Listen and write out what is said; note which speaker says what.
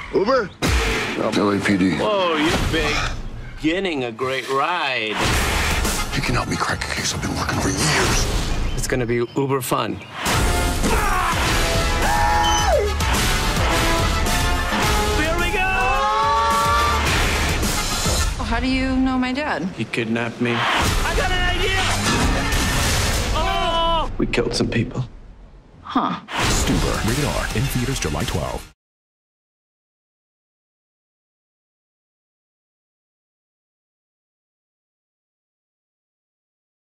Speaker 1: Uber? LAPD.
Speaker 2: Whoa, you're beginning a great ride.
Speaker 1: You can help me crack a case I've been working for years.
Speaker 2: It's gonna be uber fun. Here we go!
Speaker 3: How do you know my dad?
Speaker 2: He kidnapped me. I got an idea! Oh! We killed some people.
Speaker 3: Huh.
Speaker 4: Stuber, rated R, in theaters July 12.